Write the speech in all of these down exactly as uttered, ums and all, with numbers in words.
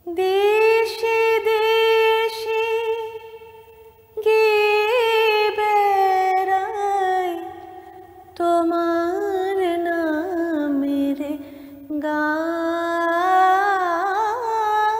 দেশে দেশে গিয়ে বেড়াই তোমার নামের গান।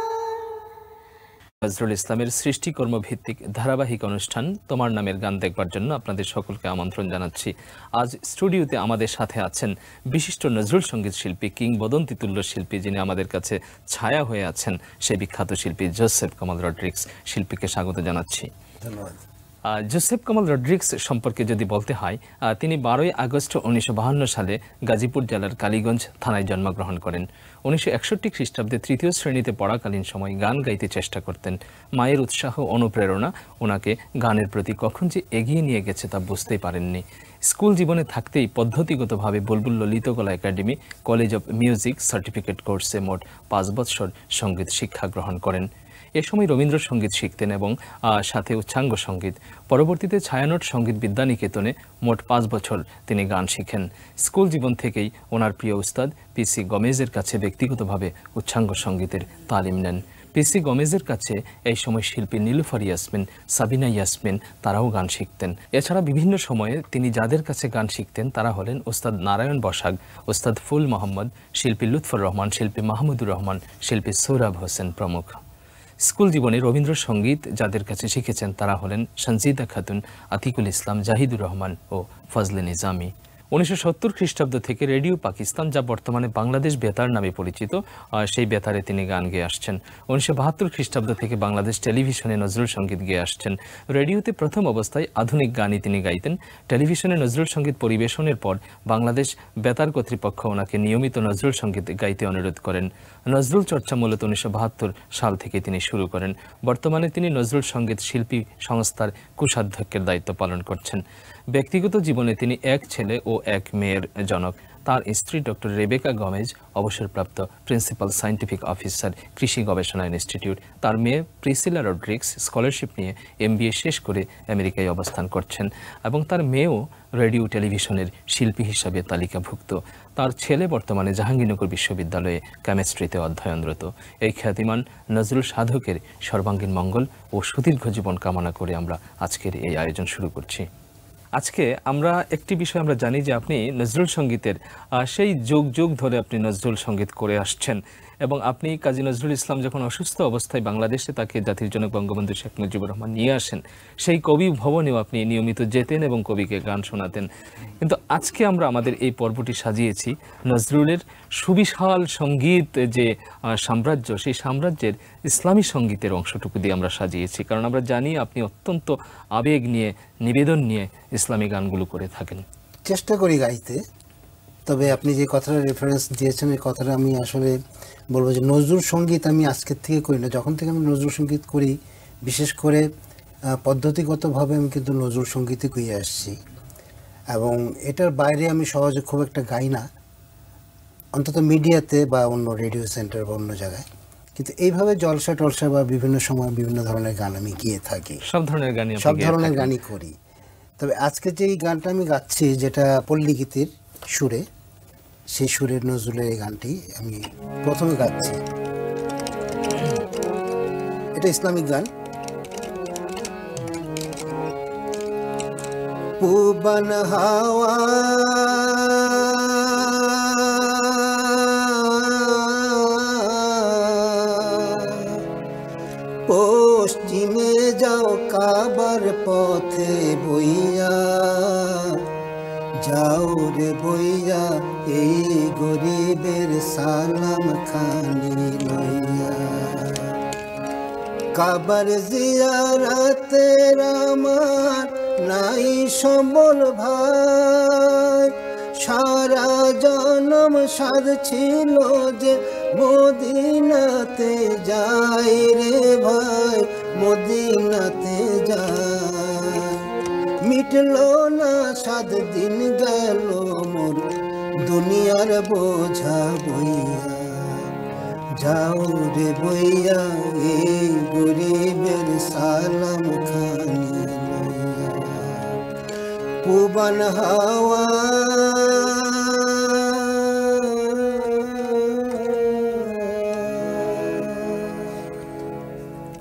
নজরুল ইসলামের সৃষ্টিকর্ম ভিত্তিক ধারাবাহিক অনুষ্ঠান তোমার নামের গান দেখবার জন্য আপনাদের সকলকে আমন্ত্রণ জানাচ্ছি। আজ স্টুডিওতে আমাদের সাথে আছেন বিশিষ্ট নজরুল সঙ্গীত শিল্পী, কিংবদন্তি তুল্য শিল্পী, যিনি আমাদের কাছে ছায়া হয়ে আছেন, সেই বিখ্যাত শিল্পী জোসেফ কামাল রড্রিক্স। শিল্পীকে স্বাগত জানাচ্ছি। ধন্যবাদ। জোসেফ কামাল রড্রিক্স সম্পর্কে যদি বলতে হয়, তিনি বারোই আগস্ট উনিশশো বাহান্ন সালে গাজীপুর জেলার কালীগঞ্জ থানায় জন্মগ্রহণ করেন। উনিশশো একষট্টি খ্রিস্টাব্দে তৃতীয় শ্রেণীতে পড়াকালীন সময় গান গাইতে চেষ্টা করতেন। মায়ের উৎসাহ অনুপ্রেরণা ওনাকে গানের প্রতি কখন যে এগিয়ে নিয়ে গেছে তা বুঝতেই পারেননি। স্কুল জীবনে থাকতেই পদ্ধতিগতভাবে Bulbul Lalitkala academy college of music certificate কোর্সে মোট পাঁচ বছর সঙ্গীত শিক্ষা গ্রহণ করেন। এ সময় রবীন্দ্রসঙ্গীত শিখতেন এবং সাথে উচ্চাঙ্গ সঙ্গীত। পরবর্তীতে ছায়ানট সঙ্গীত বিদ্যানিকেতনে মোট পাঁচ বছর তিনি গান শিখেন। স্কুল জীবন থেকেই ওনার প্রিয় উস্তাদ পিসি গমেজের কাছে ব্যক্তিগতভাবে উচ্চাঙ্গ সঙ্গীতের তালিম নেন। পিসি গমেজের কাছে এই সময় শিল্পী নীলুফার ইয়াসমিন, সাবিনা ইয়াসমিন তারাও গান শিখতেন। এছাড়া বিভিন্ন সময়ে তিনি যাদের কাছে গান শিখতেন তারা হলেন ওস্তাদ নারায়ণ বসাক, ওস্তাদ ফুল মোহাম্মদ, শিল্পী লুৎফর রহমান, শিল্পী মাহমুদুর রহমান, শিল্পী সৌরভ হোসেন প্রমুখ। স্কুল জীবনে রবীন্দ্রসঙ্গীত যাদের কাছে শিখেছেন তারা হলেন সঞ্জিদা খাতুন, আতিকুল ইসলাম, জাহিদুর রহমান ও ফজলে নিজামী। উনিশশো সত্তর খ্রিস্টাব্দ থেকে রেডিও পাকিস্তান, যা বর্তমানে বাংলাদেশ বেতার নামে পরিচিত, সেই বেতারে তিনি গান গেয়ে আসছেন। উনিশশো বাহাত্তর খ্রিস্টাব্দ থেকে বাংলাদেশ টেলিভিশনে নজরুল সঙ্গীত গেয়ে আসছেন। রেডিওতে প্রথম অবস্থায় আধুনিক গানই তিনি গাইতেন। টেলিভিশনে নজরুল সঙ্গীত পরিবেশনের পর বাংলাদেশ বেতার কর্তৃপক্ষ ওনাকে নিয়মিত নজরুল সঙ্গীত গাইতে অনুরোধ করেন। নজরুল চর্চা মূলত উনিশশো বাহাত্তর সাল থেকে তিনি শুরু করেন। বর্তমানে তিনি নজরুল সঙ্গীত শিল্পী সংস্থার কোষাধ্যক্ষের দায়িত্ব পালন করছেন। ব্যক্তিগত জীবনে তিনি এক ছেলে ও এক মেয়ের জনক। তার স্ত্রী ডক্টর রেবেকা গমেজ অবসরপ্রাপ্ত প্রিন্সিপাল সায়েন্টিফিক অফিসার, কৃষি গবেষণা ইনস্টিটিউট। তার মেয়ে প্রিসিলা রড্রিক্স স্কলারশিপ নিয়ে এমবিএ শেষ করে আমেরিকায় অবস্থান করছেন এবং তার মেয়েও রেডিও টেলিভিশনের শিল্পী হিসাবে তালিকাভুক্ত। তার ছেলে বর্তমানে জাহাঙ্গীরনগর বিশ্ববিদ্যালয়ে কেমিস্ট্রিতে অধ্যয়নরত। এই খ্যাতিমান নজরুল সাধকের সর্বাঙ্গীন মঙ্গল ও সুদীর্ঘ জীবন কামনা করে আমরা আজকের এই আয়োজন শুরু করছি। আজকে আমরা একটি বিষয় আমরা জানি যে আপনি নজরুল সঙ্গীতের সেই যুগ যুগ ধরে আপনি নজরুল সঙ্গীত করে আসছেন এবং আপনি কাজী নজরুল ইসলাম যখন অসুস্থ অবস্থায় বাংলাদেশে তাকে জাতির জনক বঙ্গবন্ধু শেখ মুজিবুর রহমান নিয়ে আসেন, সেই কবি ভবনেও আপনি নিয়মিত যেতেন এবং কবিকে গান শোনাতেন। কিন্তু আজকে আমরা আমাদের এই পর্বটি সাজিয়েছি নজরুলের সুবিশাল সঙ্গীত যে সাম্রাজ্য, সেই সাম্রাজ্যের ইসলামী সঙ্গীতের অংশটুকু দিয়ে আমরা সাজিয়েছি। কারণ আমরা জানি আপনি অত্যন্ত আবেগ নিয়ে, নিবেদন নিয়ে ইসলামী গানগুলো করে থাকেন। চেষ্টা করি গাইতে। তবে আপনি যে কথাটা রেফারেন্স দিয়েছেন এই কথাটা আমি আসলে বলবো যে নজরুল সঙ্গীত আমি আজকের থেকে করি না। যখন থেকে আমি নজরুল সঙ্গীত করি, বিশেষ করে পদ্ধতিগতভাবে আমি কিন্তু নজরুল সঙ্গীতই করে আসছি এবং এটার বাইরে আমি সহজে খুব একটা গাই না, অন্তত মিডিয়াতে বা অন্য রেডিও সেন্টার বা অন্য জায়গায়। কিন্তু এইভাবে জলসা টলসা বা বিভিন্ন সময় বিভিন্ন ধরনের গান আমি গিয়ে থাকি। সব ধরনের গানই সব ধরনের গানই করি। তবে আজকে যে এই গানটা আমি গাচ্ছি, যেটা পল্লীগীতির সুরে, সেই সুরের নজরুলের এই গানটি আমি প্রথমে গাচ্ছি। এটা ইসলামিক গান। পুবান হাওয়া পশ্চিমে যাও কাবার পথে বইয়া, যাও রে বইয়া এই গরিবের সালাম খানি লইয়া। কাবার জিয়ারতের আমার নাই সম্বল ভাই, সারা জনম সাধ ছিল যে মদিনাতে যাই রে ভাই, মদিনাতে যাই। মিটলো না সাত দিন গেল মোর দুনিয়ার বোঝা বইয়া, যাও রে বইয়া এই গরিবের সালাম খানি লইয়া। পুবান হাওয়া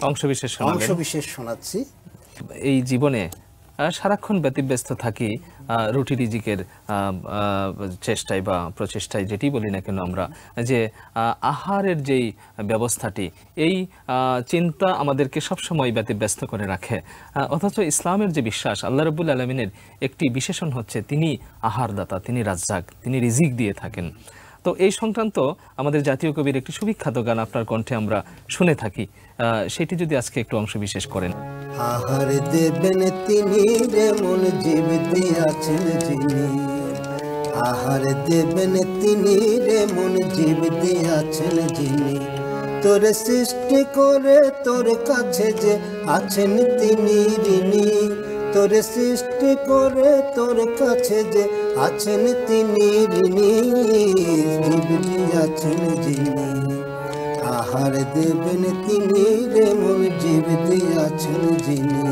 অংশবিশেষ শোনাবেন। অংশবিশেষ শোনাচ্ছি। এই জীবনে আহ, সারাক্ষণ ব্যতিব্যস্ত থাকি আহ, রুটি রিজিকের আহ, আহ, চেষ্টায় বা প্রচেষ্টায়, যেটি বলি না কেন আমরা, যে আহ, আহারের যেই ব্যবস্থাটি, এই আহ, চিন্তা আমাদেরকে সবসময় ব্যতিব্যস্ত করে রাখে। আহ, অথচ ইসলামের যে বিশ্বাস, আল্লাহ রাব্বুল আলামিনের একটি বিশেষণ হচ্ছে তিনি আহারদাতা, তিনি রাজ্জাক, তিনি রিজিক দিয়ে থাকেন। তো এই সংক্রান্ত আমাদের জাতীয় কবির একটি সুবিখ্যাত গান আপনার কণ্ঠে আমরা শুনে থাকি, আহ, সেটি যদি আজকে একটু অংশ বিশেষ করেন। আহার দেবেন তিনি রে মন জীব দিয়াছেন যিনি, আহার দেবেন তিনি রে মন জীব দিয়াছেন যিনি, তোর সৃষ্টি করে তোর কাছে যে আছেন তিনি ঋণী, তোর সৃষ্টি করে তোর কাছে যে আছেন তিনি ঋণী, জীব দিয়াছেন যিনি, আহার দেবেন তিনি রে মন জীব দিয়াছেন যিনি।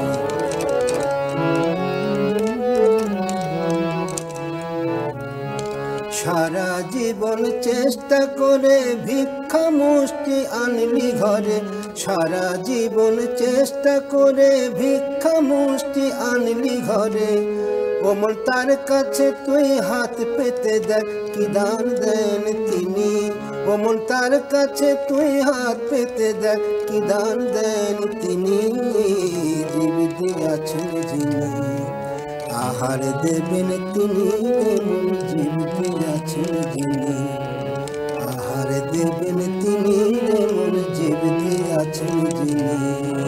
সারা জীবন চেষ্টা করে ভিক্ষা মুষ্টি আনলি ঘরে, সারা জীবন চেষ্টা করে ভিক্ষা মুষ্টি আনলি ঘরে, ওমর তার কাছে তুই হাত পেতে দেখ কি দান দেন তিনি, ওমর তার কাছে তুই হাত পেতে দেখ কি দান দেন তিনি, জীব দিয়াছেন যিনি, আহার দেবেন তিনি মন জীব দিয়াছেন যিনি, আহার দেবেন তিনি মন জীব দিয়াছেন যিনি।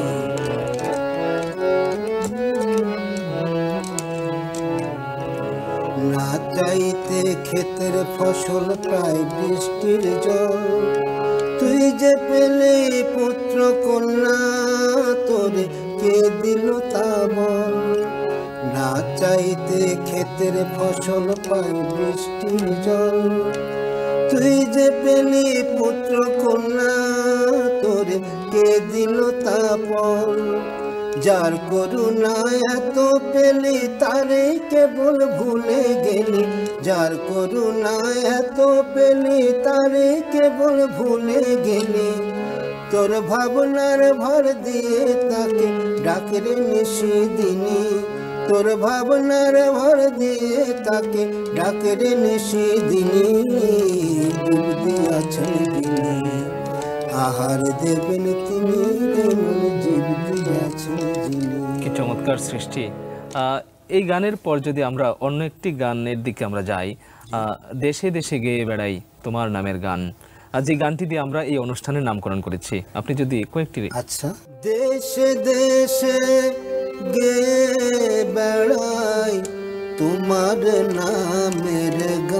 না চাইতে ক্ষেতের ফসল প্রায় বৃষ্টির জল, তুই যে পেলে পুত্র কন্যা তোরে কে দিল তা বল, না চাইতে ক্ষেতের ফসল পাই বৃষ্টির জল, তুই যে পেলি পুত্র কন্যা তোরে কে দিল তা বল, যার করুণা এত পেলি তারে কেবল ভুলে গেলি, যার করুণা এত পেলি তারে কেবল ভুলে গেলি, তোর ভাবনার ভর দিয়ে তাকে ডাকরে নিশি দিনী, তোর ভাবনার ভর দিয়ে তাকে ডাকরে নিশি দিনী, জীব দিয়াছেন তিনি, আহার দেবেন তিনি মন জীব দিয়াছেন যিনি। কি চমৎকার সৃষ্টি! আহ, এই গানের পর যদি আমরা অন্য একটি গানের দিকে আমরা যাই, আহ, দেশে দেশে গেয়ে বেড়াই তোমার নামের গান, আর যে গানটি দিয়ে আমরা এই অনুষ্ঠানের নামকরণ করেছি, আপনি যদি কয়েকটি। আচ্ছা। দেশে দেশে গেয়ে বেড়াই তোমার নামের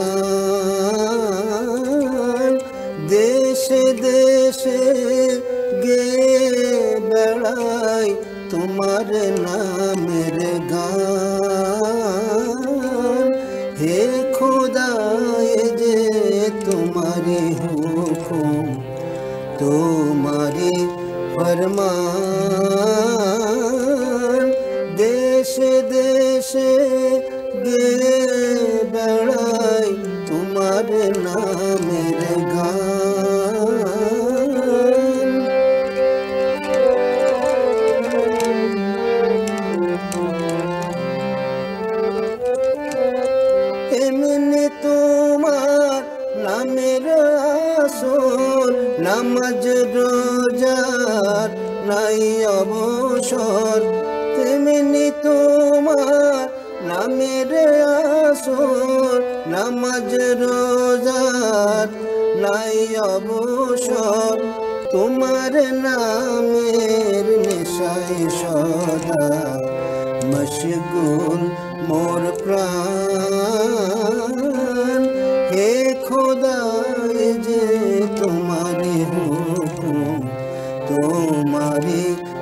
গান, দেশে দেশে গেয়ে বেড়াই তোমার নামের গান, হে খোদায় যে তোমারি হুকুম তোমারি ফরমান, দেশে দেশে গেয়ে বেড়াই তোমার নামের গান। এমনি তোমার নামের আসর, নামাজ রোজার নাই অবসর, তেমনি তোমার নামের আসর, নামাজ রোজার নাই অবসর, তোমার নামের নেশায় সদা মশগুল মোর প্রাণ, হে খোদায় যে তোমারি হুকুম তোমারি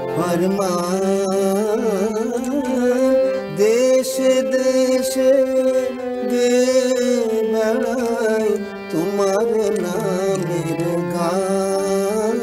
ফরমান, দেশে দেশে গেয়ে বেড়াই তোমার নামের গান।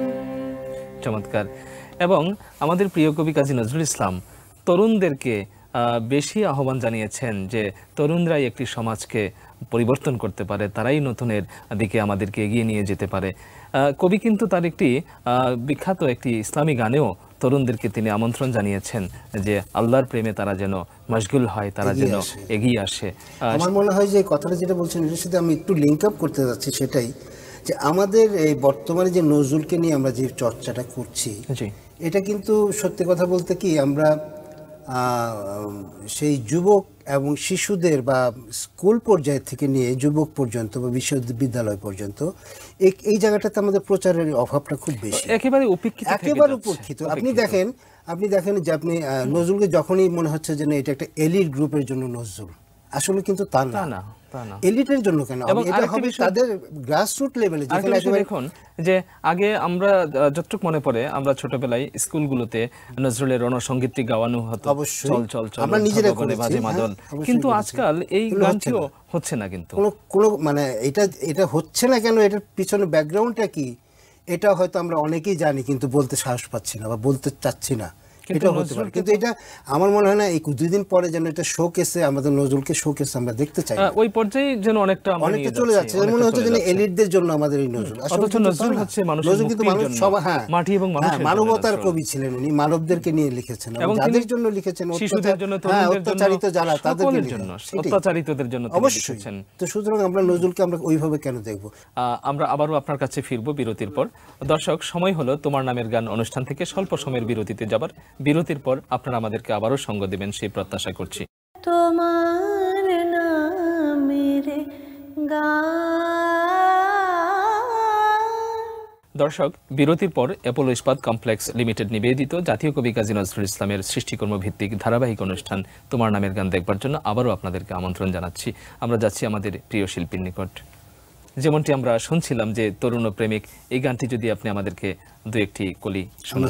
চমৎকার! এবং আমাদের প্রিয় কবি কাজী নজরুল ইসলাম তরুণদেরকে বেশি আহ্বান জানিয়েছেন যে তরুণরাই একটি সমাজকে পরিবর্তন করতে পারে, তারাই নতুনের দিকে আমাদেরকে এগিয়ে নিয়ে যেতে পারে। কবি কিন্তু তার একটি বিখ্যাত একটি ইসলামী গানেও তরুণদেরকে তিনি আমন্ত্রণ জানিয়েছেন যে আল্লাহর প্রেমে তারা যেন মশগুল হয়, তারা যেন এগিয়ে আসে। আমার মনে হয় যে কথাটা যেটা বলছেন এর সাথে আমি একটু লিঙ্ক আপ করতে যাচ্ছি, সেটাই যে আমাদের এই বর্তমানে যে নজরুলকে নিয়ে আমরা যে চর্চাটা করছি, এটা কিন্তু সত্যি কথা বলতে কি আমরা সেই যুবক এবং শিশুদের বা স্কুল পর্যায় থেকে নিয়ে যুবক পর্যন্ত বা বিশ্ববিদ্যালয় পর্যন্ত এই জায়গাটাতে আমাদের প্রচারের অভাবটা খুব বেশি, একেবারে উপেক্ষিত একেবারে উপেক্ষিত। আপনি দেখেন আপনি দেখেন যে আপনি নজরুলকে যখনই মনে হচ্ছে যে না এটা একটা এলিট গ্রুপের জন্য নজরুল, আসলে কিন্তু তা না, এলিটের জন্য কেন, এটা হবে তাদের গ্রাসরুট লেভেলে। যেখানে দেখুন যে আগে আমরা যতটুকু মনে পড়ে আমরা ছোটবেলায় স্কুলগুলোতে নজরুলের রণসঙ্গীতটি গাওয়ানো হতো, চল চল চল আমরা নিজেরা করে বাজে মাদল, কিন্তু আজকাল এই গানটিও হচ্ছে না। কিন্তু কোনো কোনো মানে এটা এটা হচ্ছে না কেন, এটার পিছনে ব্যাকগ্রাউন্ডটা কি এটা হয়তো আমরা অনেকেই জানি, কিন্তু বলতে সাহস পাচ্ছি না বা বলতে চাচ্ছি না। এটা হতে পারে, কিন্তু এটা আমার মনে হয় না এই দুই দিন পরে যেন এটা শোকেসে আমাদের নজরুলকে শোকেসে আমরা দেখতে চাই, ওই পর্যায়ে যেন অনেকটা অনেকটা চলে যাচ্ছে। মনে হচ্ছে যেন এলিটদের জন্য আমাদের এই নজরুল, অথচ নজরুল হচ্ছে মানুষের মুক্তির জন্য, হ্যাঁ মাটি এবং মানুষের জন্য, মানবতার কবি ছিলেন উনি, মানবদেরকে নিয়ে লিখেছেন এবং যাদের জন্য লিখেছেন, শিশুদের জন্য, তরুণদের জন্য, অত্যাচারিত যারা তাদের জন্য, অত্যাচারিতদের জন্য অবশ্যই। তো সুতরাং আমরা নজরুলকে আমরা ওইভাবে কেন দেখব? আমরা আবারও আপনার কাছে ফিরবো বিরতির পর। দর্শক, সময় হলো তোমার নামের গান অনুষ্ঠান থেকে স্বল্প সময়ের বিরতিতে যাবার। বিরতির পর আপনারা আমাদেরকে আবারও সঙ্গ দেবেন সেই প্রত্যাশা করছি। তোমার নামের গান। দর্শক, বিরতির পর অ্যাপোলো ইস্পাত কমপ্লেক্স লিমিটেড নিবেদিত জাতীয় কবি কাজী নজরুল ইসলামের সৃষ্টিকর্ম ভিত্তিক ধারাবাহিক অনুষ্ঠান তোমার নামের গান দেখবার জন্য আবারও আপনাদেরকে আমন্ত্রণ জানাচ্ছি। আমরা যাচ্ছি আমাদের প্রিয় শিল্পীর নিকট। যেমনটি আমরা শুনছিলাম যে তরুণ প্রেমিক, এই গানটি যদি আপনি আমাদেরকে দু একটি কলি শোনান।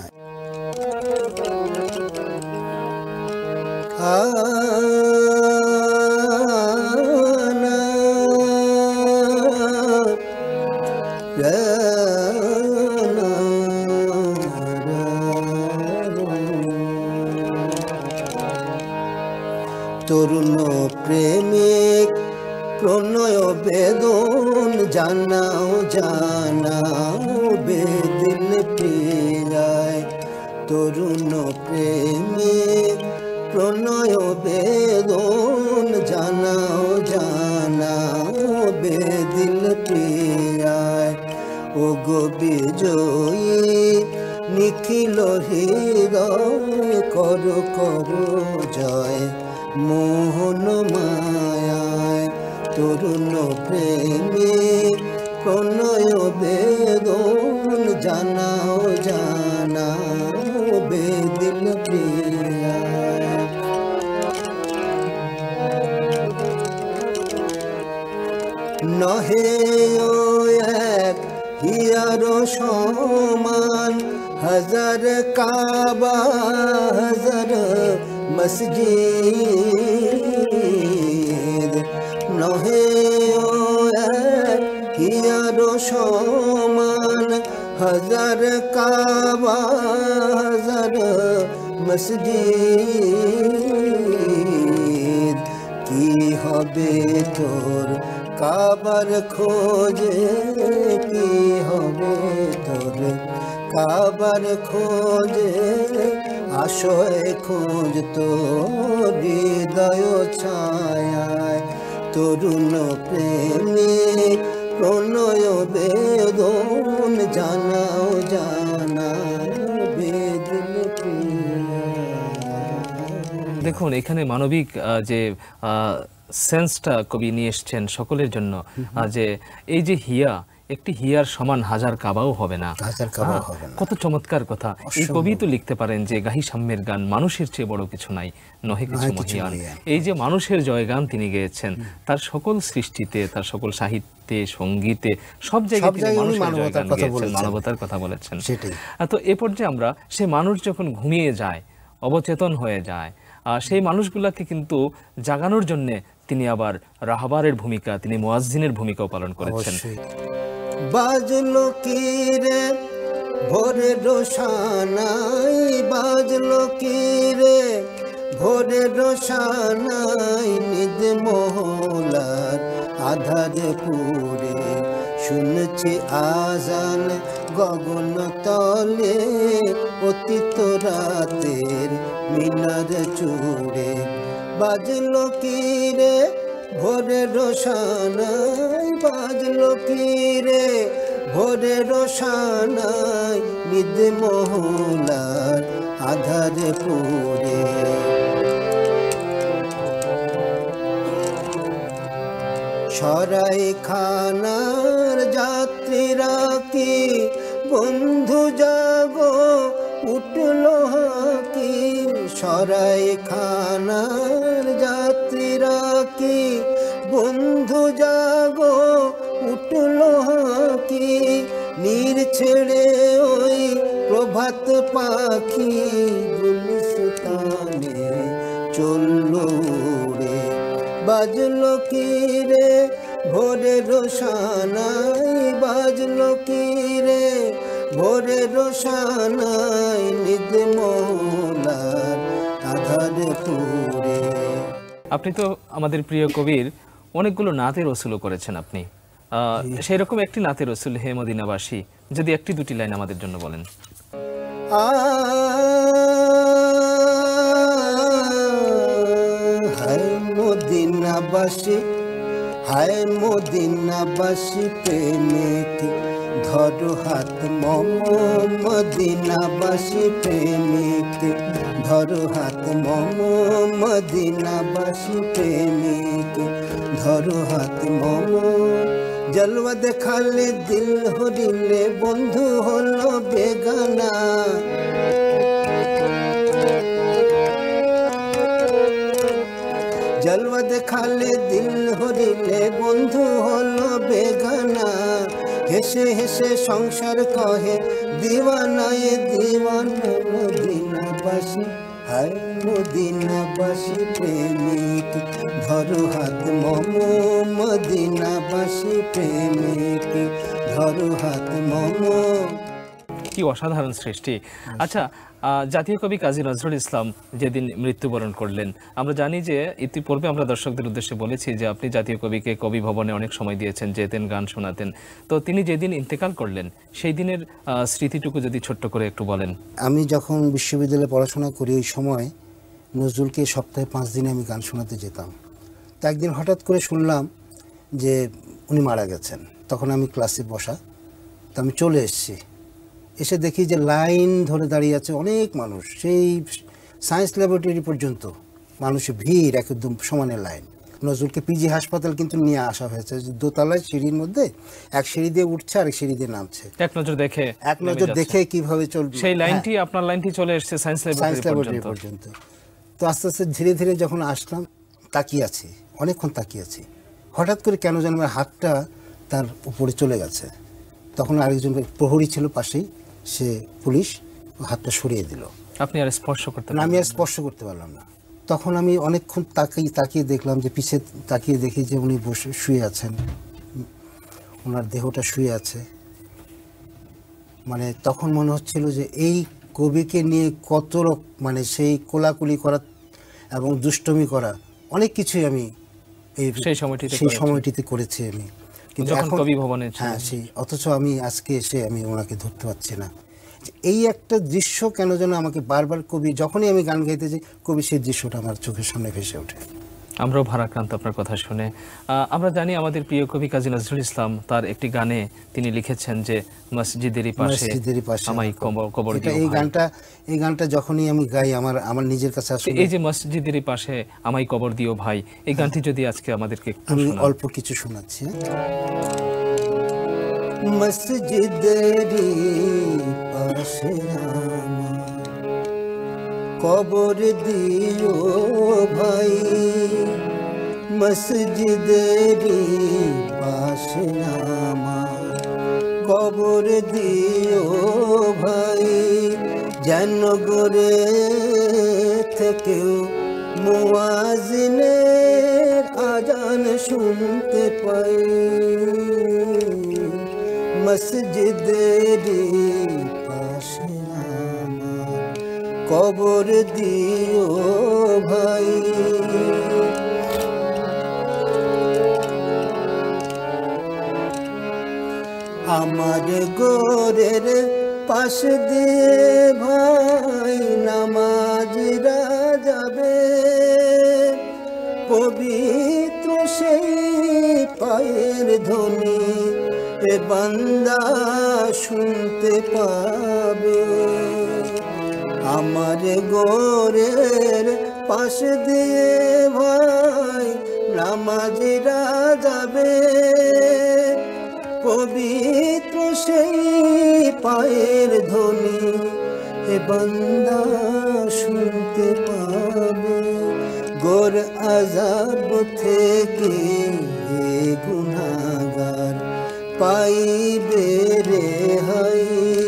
তরুণ প্রেমিক প্রণয় বেদন জানাও জানাও বেদিল প্রিয়ায়, তরুণ প্রেমিক প্রণয় বেদন জানাও জানাও বেদিল প্রিয়ায়, ও গো বিজয়ী নিখিল হৃদয় কর কর জয় মোহন মায়ায়, তরুণ প্রেমিক প্রণয় বেদন জানাও জানাও বেদিল প্রিয়ায়। নহে এক হিয়ার সমান হাজার কাবা হাজার মসজিদ, নহে এক হিয়ার সমান হাজার কাবা হাজার মসজিদ, কি হবে তোর কাবার খোঁজে, কি হবে তোর কাবার খোঁজে, আশয় খোঁজ তোর হৃদয় ছায়ায়, তরুণ প্রেমিক প্রণয় বেদন জানাও জানাও বেদিল প্রিয়ায়। দেখুন, এখানে মানবিক যে সেন্সটা কবি নিয়ে এসছেন সকলের জন্য, যে এই যে হিয়া একটি হিয়ার সমান হাজার কাবাও হবে না, কত চমৎকার কথা। এই কবি তো লিখতে পারেন যে গাহি সাম্যের গান, মানুষের চেয়ে বড় কিছু নাই, নহে কিছু মহিয়ান। এই যে মানুষের জয়গান তিনি গেয়েছেন, তার সকল সৃষ্টিতে, তার সকল সাহিত্যে, সঙ্গীতে, সব জায়গায় তিনি মানুষের জয়গান গেয়েছেন, মানবতার কথা বলেছেন। তো এ পর্যায়ে আমরা সে মানুষ যখন ঘুমিয়ে যায়, অবচেতন হয়ে যায়, সেই মানুষগুলাকে কিন্তু জাগানোর জন্য তিনি আবার রাহবারের ভূমিকা, তিনি মুয়াজ্জিনের ভূমিকাও পালন করেছেন। বাজলো কি রে ভোরে রোশানাই, বাজলো কি রে ভোরের রোশানাই নিদ মহলার আধারে পুরে শুনছি আজান গগন তলে অতীত রাতের মিনার চূড়ে বাজলো কি রে ভোরের রোশানাই বাজলো কি রে ভোরের রোশানাই নিদ মহলার আধারে পুরে সরাই খানার যাত্রীরা কি বন্ধু জাগো উঠল কি সরাই খানার যাত্রীরা কি বন্ধু জাগো উঠল কি নীর ছেড়ে ওই প্রভাত পাখি গুলিস্তানে চলল রে বাজলো কি রে ভোরের রোশানাই বাজলো কি রে ভোরের রোশানাই নিদ মহলার আধারে পুরে। আপনি তো আমাদের প্রিয় কবির অনেকগুলো নাতে রসুলও করেছেন আপনি, সেই রকম একটি নাতে রসুল হে মদিনাবাসী, যদি একটি দুটি লাইন আমাদের জন্য বলেন। হায় মদিনাবাসী হায় মদিনাবাসী প্রেমিক ধরো হাত মম মদিনাবাসী প্রেমিক ধরো হাত মম মদিনাবাসী প্রেমিক ধরো হাত মম জলওয়া দেখালে দিল হরিলে বন্ধু হলো বেগানা জলওয়া দেখালে দিল হরিলে বন্ধু হলো বেগানা হেসে হেসে সংসার কহে দিওয়ানায় দিওয়ানা মদিনাবাসী হায় মদিনাবাসী প্রেমিক ধরো হাত মম মদিনাবাসী প্রেমিক ধরো হাত মম। কি অসাধারণ সৃষ্টি। আচ্ছা, জাতীয় কবি কাজী নজরুল ইসলাম যেদিন মৃত্যুবরণ করলেন, আমরা জানি যে ইতিপূর্বে আমরা দর্শকদের উদ্দেশ্যে বলেছি যে আপনি জাতীয় কবিকে কবি ভবনে অনেক সময় দিয়েছেন, যেতেন, গান শোনাতেন। তো তিনি যেদিন ইন্তেকাল করলেন সেই দিনের স্মৃতিটুকু যদি ছোট্ট করে একটু বলেন। আমি যখন বিশ্ববিদ্যালয়ে পড়াশোনা করি ওই সময় নজরুলকে সপ্তাহে পাঁচ দিনে আমি গান শোনাতে যেতাম। তো একদিন হঠাৎ করে শুনলাম যে উনি মারা গেছেন। তখন আমি ক্লাসে বসা, তো আমি চলে এসেছি। এসে দেখি যে লাইন ধরে দাঁড়িয়ে আছে অনেক মানুষ, সেই সায়েন্স ল্যাবরেটরি পর্যন্ত মানুষের ভিড়, একদম সমানের লাইন। নজরুলকে পিজি হাসপাতাল কিন্তু নিয়ে আসা হয়েছে, দোতলায় সিঁড়ির মধ্যে এক সিঁড়ি দিয়ে উঠছে আর এক সিঁড়ি দিয়ে নামছে। এক নজর দেখে এক নজর দেখে কিভাবে চলবে, সেই লাইনটি আপনার লাইনটি চলে এসেছে সায়েন্স ল্যাবরেটরি পর্যন্ত। তো আস্তে আস্তে ধীরে ধীরে যখন আসলাম, তাকিয়ে আছি, অনেকক্ষণ তাকিয়ে আছি। হঠাৎ করে কেন যেন আমার হাতটা তার উপরে চলে গেছে। তখন আরেকজন প্রহরী ছিল পাশেই, সে পুলিশ হাতটা সরিয়ে দিল। আপনি আর স্পর্শ করতে না, আমি আর স্পর্শ করতে পারলাম না। তখন আমি অনেকক্ষণ তাকিয়ে তাকিয়ে দেখলাম যে পিছে তাকিয়ে দেখি যে উনি বসে শুয়ে আছেন, ওনার দেহটা শুয়ে আছে। মানে তখন মনে হচ্ছিল যে এই কবিকে নিয়ে কত মানে সেই কোলাকুলি করা এবং দুষ্টমি করা অনেক কিছুই আমি এই সেই সময়টিতে সেই সময়টিতে করেছি আমি। কিন্তু এখন কবি ভবনে, হ্যাঁ, সেই অথচ আমি আজকে এসে আমি ওনাকে ধরতে পারছি না। এই একটা দৃশ্য কেন যেন আমাকে বারবার, কবি যখনই আমি গান গাইতে যাই, কবি সেই দৃশ্যটা আমার চোখের সামনে ভেসে ওঠে। আমরাও ভারাক্রান্ত আপনার কথা শুনে। আমরা জানি আমাদের প্রিয় কবি কাজী নজরুল ইসলাম তার একটি গানে তিনি লিখেছেন যে মসজিদেরই পাশে আমায় কবর দিও। এই গানটা এই গানটা যখনই আমি গাই আমার আমার নিজের কাছে আসলে এই যে মসজিদেরই পাশে আমায় কবর দিও ভাই, এই গানটি যদি আজকে আমাদেরকে আমি অল্প কিছু শোনাচ্ছি। মসজিদেরই পাশে কবর দিও ভাই, মসজিদেরই পাশে আমার কবর দিও ভাই, যেন গোরে থেকেও মুয়াজ্জিনের আজান শুনতে পাই, মসজিদেরই পাশে আমার কবর দিও ভাই। আমার গোরের পাশ দিয়ে ভাই নামাজিরা যাবে, পবিত্র সেই পায়ের ধ্বনি এ বান্দা শুনতে পাবে। আমার গোরের পাশ দিয়ে ভাই নামাজিরা যাবে, পবিত্র সেই পায়ের ধ্বনি এ বান্দা শুনতে পাবে। গোর আযাব থেকে এ গুনাহগার পাইবে রেহাই,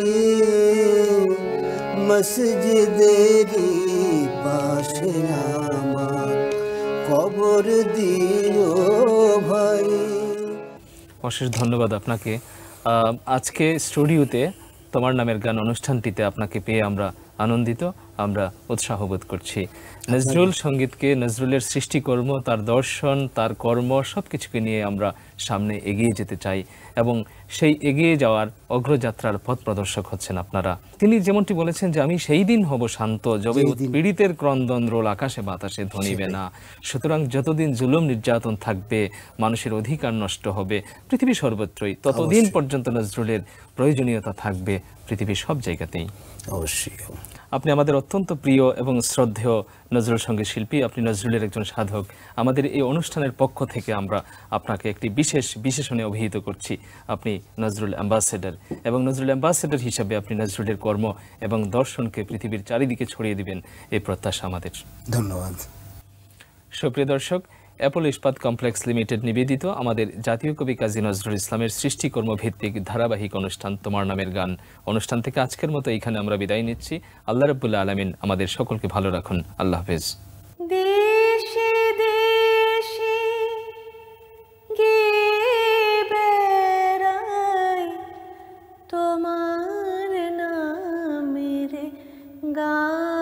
মসজিদেরই পাশে আমার কবর দিও ভাই। অশেষ ধন্যবাদ আপনাকে। আহ, আজকে স্টুডিওতে তোমার নামের গান অনুষ্ঠানটিতে আপনাকে পেয়ে আমরা আনন্দিত, আমরা উৎসাহ বোধ করছি। নজরুল সঙ্গীতকে, নজরুলের সৃষ্টিকর্ম, তার দর্শন, তার কর্ম সব কিছুকে নিয়ে আমরা সামনে এগিয়ে যেতে চাই এবং সেই এগিয়ে যাওয়ার অগ্রযাত্রার পথ প্রদর্শক হচ্ছেন আপনারা। তিনি যেমনটি বলেছেন যে আমি সেই দিন হব শান্ত যবে পীড়িতের ক্রন্দন রোল আকাশে বাতাসে ধ্বনিবে না। সুতরাং যতদিন জুলুম নির্যাতন থাকবে, মানুষের অধিকার নষ্ট হবে পৃথিবী সর্বত্রই, ততদিন পর্যন্ত নজরুলের প্রয়োজনীয়তা থাকবে পৃথিবীর সব জায়গাতেই। অবশ্যই। আপনি আমাদের অত্যন্ত প্রিয় এবং শ্রদ্ধেয় নজরুল সঙ্গীত শিল্পী, আপনি নজরুলের একজন সাধক। আমাদের এই অনুষ্ঠানের পক্ষ থেকে আমরা আপনাকে একটি বিশেষ বিশেষণে অভিহিত করছি। আপনি নজরুল অ্যাম্বাসেডর এবং নজরুল অ্যাম্বাসেডর হিসাবে আপনি নজরুলের কর্ম এবং দর্শনকে পৃথিবীর চারিদিকে ছড়িয়ে দিবেন এই প্রত্যাশা আমাদের। ধন্যবাদ। সুপ্রিয় দর্শক, অ্যাপোলো ইস্পাত কমপ্লেক্স লিমিটেড নিবেদিত আমাদের জাতীয় কবি কাজী নজরুল ইসলামের সৃষ্টিকর্ম ভিত্তিক ধারাবাহিক অনুষ্ঠান তোমার নামের গান অনুষ্ঠান থেকে আজকের মতো এখানে আমরা বিদায় নিচ্ছি। আল্লাহ রাব্বুল আলামিন আমাদের সকলকে ভালো রাখুন। আল্লাহ হাফেজ। দেশে দেশে গিয়ে বেড়াই তোমার নামের গান।